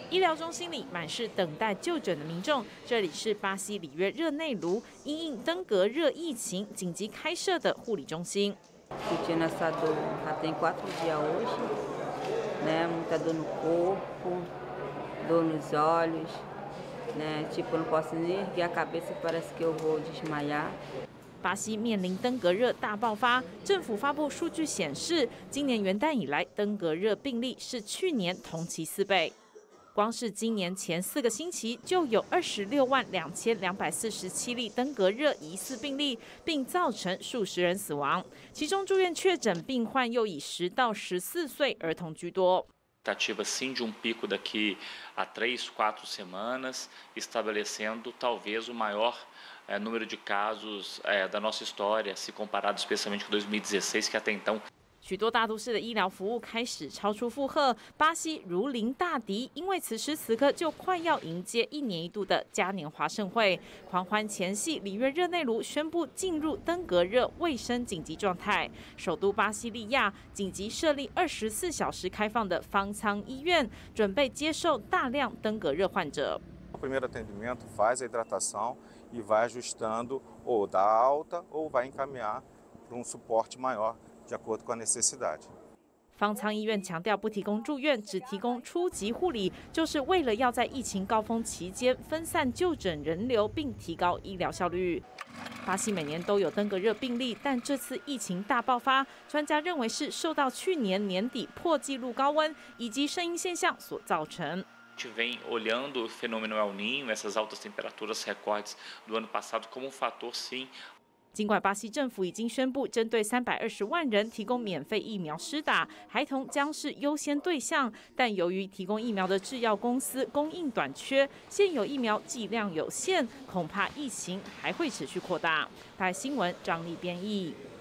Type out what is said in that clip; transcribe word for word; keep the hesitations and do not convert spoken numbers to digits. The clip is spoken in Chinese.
医疗中心里满是等待就诊的民众。这里是巴西里约热内卢因应登革热疫情紧急开设的护理中心。 Sentindo essa dor já tem quatro dias hoje, né? Muita dor no corpo, dor nos olhos, né? Tipo, não posso nem erguer a cabeça, parece que eu vou desmaiar. 巴西面临登革热大爆发，政府发布数据显示，今年元旦以来，登革热病例是去年同期四倍。光是今年前四个星期，就有二十六万两千两百四十七例登革热疑似病例，并造成数十人死亡。其中住院确诊病患又以十到十四岁儿童居多。 Expectativa sim de um pico daqui a três, quatro semanas, estabelecendo talvez o maior é, número de casos é, da nossa história, se comparado especialmente com dois mil e dezesseis, que até então 许多大都市的医疗服务开始超出负荷，巴西如临大敌，因为此时此刻就快要迎接一年一度的嘉年华盛会。狂欢前夕，里约热内卢宣布进入登革热卫生紧急状态。首都巴西利亚紧急设立二十四小时开放的方舱医院，准备接受大量登革热患者。 O primeiro atendimento faz a hidratação e vai ajustando ou dá alta ou vai encaminhar para um suporte maior. De acordo com a necessidade. 方舱医院强调不提供住院，只提供初级护理，就是为了要在疫情高峰期间分散就诊人流，并提高医疗效率。巴西每年都有登革热病例，但这次疫情大爆发，专家认为是受到去年年底破纪录高温以及声音现象所造成。 A gente vem olhando o fenômeno El Niño, essas altas temperaturas recordes do ano passado como um fator sim. 尽管巴西政府已经宣布针对三百二十万人提供免费疫苗施打，孩童将是优先对象，但由于提供疫苗的制药公司供应短缺，现有疫苗剂量有限，恐怕疫情还会持续扩大。台新闻张丽编译。